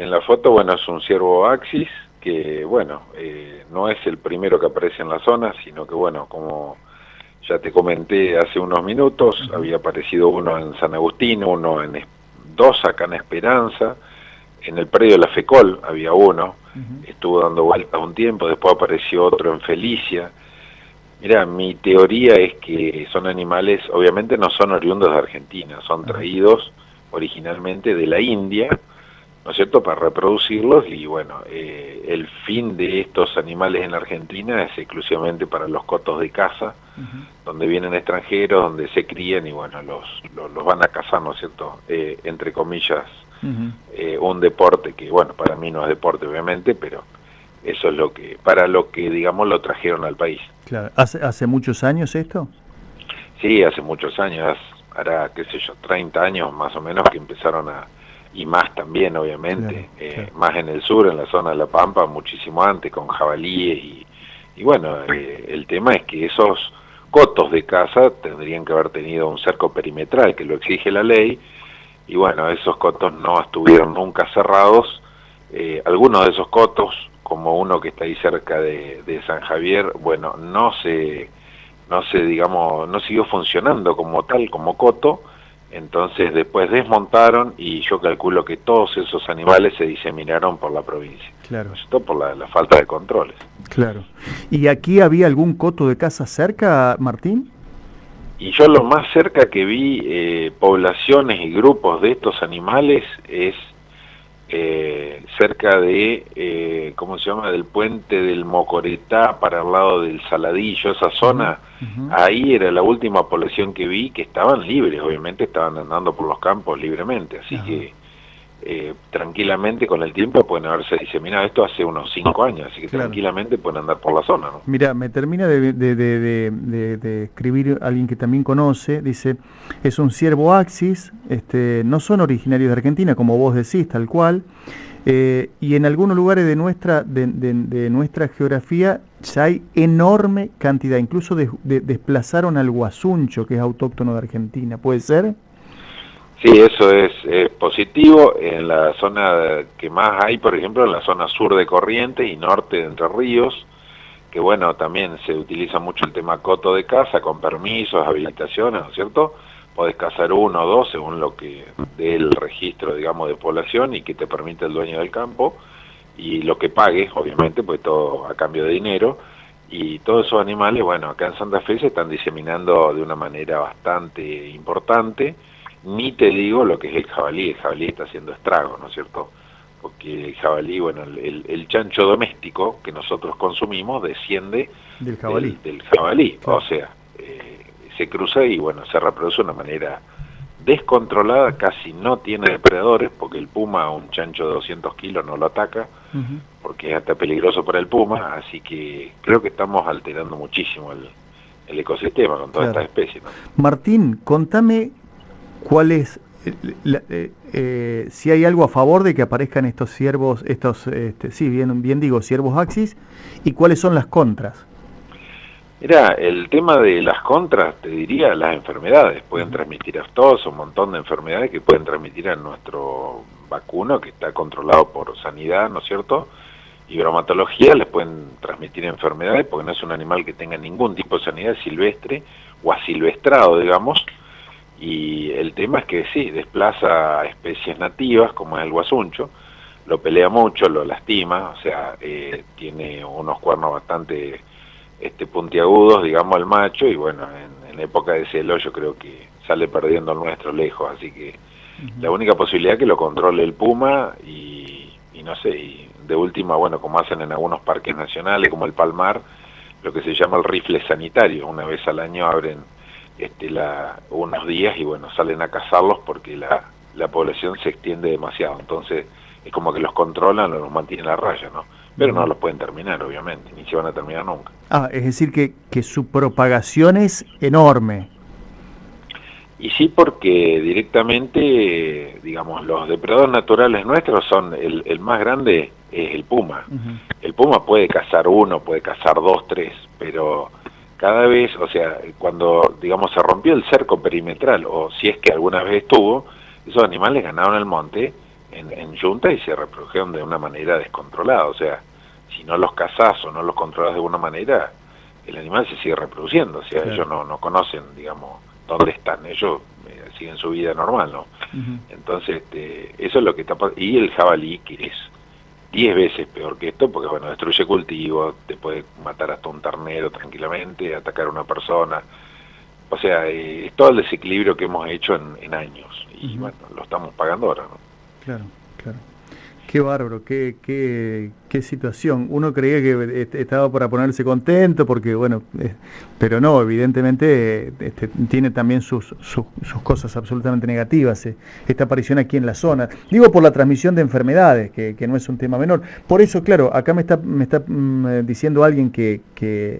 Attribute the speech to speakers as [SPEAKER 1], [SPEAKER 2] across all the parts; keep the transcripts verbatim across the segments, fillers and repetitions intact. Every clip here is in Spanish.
[SPEAKER 1] en la foto, bueno, es un ciervo axis, que, bueno, eh, no es el primero que aparece en la zona, sino que, bueno, como ya te comenté hace unos minutos, uh-huh. había aparecido uno en San Agustín, uno en dos acá en Esperanza, en el predio de la FECOL había uno, uh-huh. estuvo dando vueltas un tiempo, después apareció otro en Felicia. Mira, mi teoría es que son animales, obviamente no son oriundos de Argentina, son traídos originalmente de la India, ¿no es cierto?, para reproducirlos, y bueno, eh, el fin de estos animales en la Argentina es exclusivamente para los cotos de caza, uh-huh. donde vienen extranjeros, donde se crían y bueno, los, los, los van a cazar, ¿no es cierto?, eh, entre comillas, uh-huh. eh, un deporte que, bueno, para mí no es deporte obviamente, pero eso es lo que, para lo que, digamos, lo trajeron al país.
[SPEAKER 2] Claro. ¿Hace, hace muchos años esto?
[SPEAKER 1] Sí, hace muchos años, hará, qué sé yo, treinta años más o menos que empezaron a, y más también obviamente, claro, eh, claro. más en el sur, en la zona de La Pampa, muchísimo antes, con jabalíes, y, y bueno, eh, el tema es que esos cotos de caza tendrían que haber tenido un cerco perimetral, que lo exige la ley, y bueno, esos cotos no estuvieron nunca cerrados, eh, algunos de esos cotos, como uno que está ahí cerca de, de San Javier, bueno, no se, no se, digamos, no siguió funcionando como tal, como coto. Entonces después desmontaron y yo calculo que todos esos animales se diseminaron por la provincia.
[SPEAKER 2] Claro.
[SPEAKER 1] Esto por la, la falta de controles.
[SPEAKER 2] Claro. ¿Y aquí había algún coto de caza cerca, Martín?
[SPEAKER 1] Y yo lo más cerca que vi eh, poblaciones y grupos de estos animales es eh, cerca de, eh, ¿cómo se llama?, del puente del Mocoretá para el lado del Saladillo, esa zona. Uh-huh. Ahí era la última población que vi, que estaban libres, obviamente estaban andando por los campos libremente, así uh-huh. que eh, tranquilamente con el tiempo pueden haberse diseminado. Esto hace unos cinco años, así que claro. tranquilamente pueden andar por la zona, ¿no?
[SPEAKER 2] Mira, me termina de, de, de, de, de, de escribir alguien que también conoce, dice, es un ciervo axis, este, no son originarios de Argentina, como vos decís, tal cual, eh, y en algunos lugares de nuestra, de, de, de nuestra geografía ya hay enorme cantidad, incluso de, de, desplazaron al guasuncho, que es autóctono de Argentina, ¿puede ser?
[SPEAKER 1] Sí, eso es, es positivo. En la zona que más hay, por ejemplo, en la zona sur de Corrientes y norte de Entre Ríos, que bueno, también se utiliza mucho el tema coto de caza, con permisos, habilitaciones, ¿no es cierto? Podés cazar uno o dos según lo que dé el registro, digamos, de población y que te permite el dueño del campo, y lo que pagues, obviamente, pues todo a cambio de dinero. Y todos esos animales, bueno, acá en Santa Fe se están diseminando de una manera bastante importante. Ni te digo lo que es el jabalí, el jabalí está haciendo estragos, ¿no es cierto? Porque el jabalí, bueno, el, el chancho doméstico que nosotros consumimos desciende
[SPEAKER 2] del jabalí,
[SPEAKER 1] del, del jabalí.
[SPEAKER 2] Claro.
[SPEAKER 1] O sea, eh, se cruza y bueno, se reproduce de una manera descontrolada, casi no tiene depredadores, porque el puma a un chancho de doscientos kilos no lo ataca, uh-huh. porque es hasta peligroso para el puma, así que creo que estamos alterando muchísimo el, el ecosistema con todas
[SPEAKER 2] claro.
[SPEAKER 1] estas especies, ¿no?
[SPEAKER 2] Martín, contame ¿cuál es, la, eh, eh, si hay algo a favor de que aparezcan estos ciervos, estos, este, sí, bien, bien digo, ciervos axis, y cuáles son las contras?
[SPEAKER 1] Mira, el tema de las contras, te diría, las enfermedades, pueden uh-huh. transmitir aftosa, un montón de enfermedades que pueden transmitir a nuestro vacuno, que está controlado por sanidad, ¿no es cierto? Y bromatología, les pueden transmitir enfermedades, porque no es un animal que tenga ningún tipo de sanidad silvestre, o asilvestrado, digamos. Y el tema es que sí, desplaza a especies nativas, como es el guasuncho, lo pelea mucho, lo lastima, o sea, eh, tiene unos cuernos bastante este, puntiagudos, digamos, el macho, y bueno, en, en época de celo yo creo que sale perdiendo el nuestro lejos, así que uh-huh. la única posibilidad es que lo controle el puma, y, y no sé, y de última, bueno, como hacen en algunos parques nacionales, como el Palmar, lo que se llama el rifle sanitario, una vez al año abren Este, la, unos días y bueno, salen a cazarlos porque la, la población se extiende demasiado, entonces es como que los controlan, los mantienen a raya, ¿no? Pero no los pueden terminar, obviamente, ni se van a terminar nunca.
[SPEAKER 2] Ah, es decir que, que su propagación es enorme.
[SPEAKER 1] Y sí, porque directamente, digamos, los depredadores naturales nuestros son, el, el más grande es el puma. Uh-huh. El puma puede cazar uno, puede cazar dos, tres, pero cada vez, o sea, cuando, digamos, se rompió el cerco perimetral, o si es que alguna vez estuvo, esos animales ganaron el monte en, en yunta y se reprodujeron de una manera descontrolada. O sea, si no los cazás o no los controlas de alguna manera, el animal se sigue reproduciendo. O sea, claro. ellos no, no conocen, digamos, dónde están. Ellos eh, siguen su vida normal, ¿no? Uh-huh. Entonces, este, eso es lo que está pasando. Y el jabalí, que es diez veces peor que esto, porque, bueno, destruye cultivos, te puede matar hasta un ternero tranquilamente, atacar a una persona. O sea, eh, es todo el desequilibrio que hemos hecho en, en años. Y, uh-huh. bueno, lo estamos pagando ahora, ¿no?
[SPEAKER 2] Claro, claro. Qué bárbaro, qué, qué, qué situación. Uno creía que estaba para ponerse contento porque, bueno, eh, pero no, evidentemente este, tiene también sus, sus, sus cosas absolutamente negativas, eh, esta aparición aquí en la zona. Digo por la transmisión de enfermedades, que, que no es un tema menor. Por eso, claro, acá me está, me está mm, diciendo alguien que, que,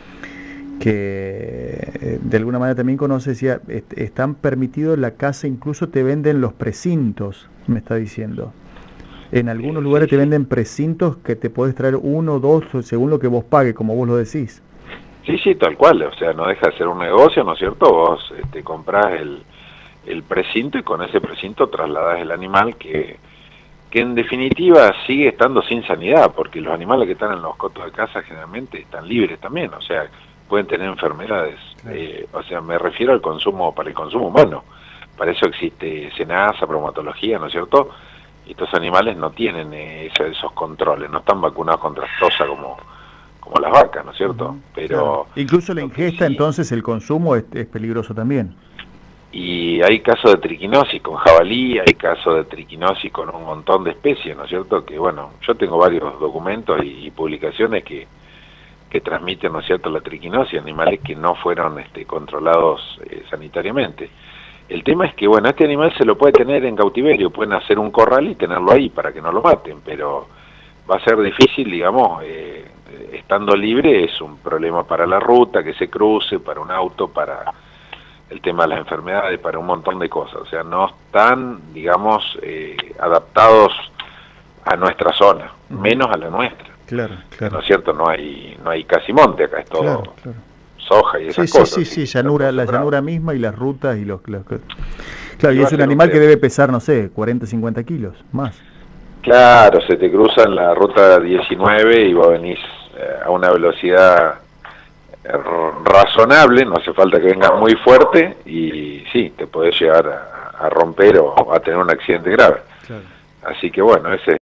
[SPEAKER 2] que de alguna manera también conoce, decía, est están permitidos en la casa, incluso te venden los precintos, me está diciendo. En algunos lugares te venden precintos que te podés traer uno o dos según lo que vos pagues, como vos lo decís.
[SPEAKER 1] Sí, sí, tal cual. O sea, no deja de ser un negocio, ¿no es cierto? Vos este, comprás el, el precinto y con ese precinto trasladás el animal que, que en definitiva sigue estando sin sanidad, porque los animales que están en los cotos de casa generalmente están libres también, o sea, pueden tener enfermedades. Claro. Eh, o sea, me refiero al consumo, para el consumo humano. Para eso existe SENASA, bromatología, ¿no es cierto? Y estos animales no tienen eh, esos controles, no están vacunados contra aftosa como, como las vacas, ¿no es cierto? Uh-huh, Pero
[SPEAKER 2] claro. Incluso la ingesta, sí, entonces el consumo es, es peligroso también.
[SPEAKER 1] Y hay casos de triquinosis con jabalí, hay casos de triquinosis con un montón de especies, ¿no es cierto? Que bueno, yo tengo varios documentos y, y publicaciones que, que transmiten, ¿no es cierto?, la triquinosis, animales que no fueron este, controlados eh, sanitariamente. El tema es que, bueno, este animal se lo puede tener en cautiverio, pueden hacer un corral y tenerlo ahí para que no lo maten, pero va a ser difícil, digamos, eh, estando libre es un problema para la ruta, que se cruce, para un auto, para el tema de las enfermedades, para un montón de cosas. O sea, no están, digamos, eh, adaptados a nuestra zona, uh-huh. menos a la nuestra.
[SPEAKER 2] Claro, claro.
[SPEAKER 1] ¿No es cierto? No hay, no hay casi monte acá, es todo...
[SPEAKER 2] Claro, claro.
[SPEAKER 1] soja y esas
[SPEAKER 2] sí,
[SPEAKER 1] cosas.
[SPEAKER 2] Sí, sí, sí, llanura, la llanura misma y las rutas y los... los claro,
[SPEAKER 1] y
[SPEAKER 2] y es un animal que debe pesar, no sé, cuarenta, cincuenta kilos, más.
[SPEAKER 1] Claro, se te cruza en la ruta diecinueve y vos venís eh, a una velocidad eh, razonable, no hace falta que vengas muy fuerte y sí, te podés llegar a, a romper o a tener un accidente grave. Claro. Así que bueno, ese